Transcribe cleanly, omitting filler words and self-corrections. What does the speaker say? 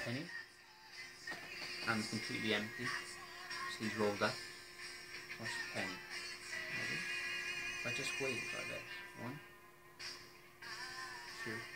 penny. And completely empty. Sleeves rolled up. Plus penny. Ready? If I just wait like this. 1, 2,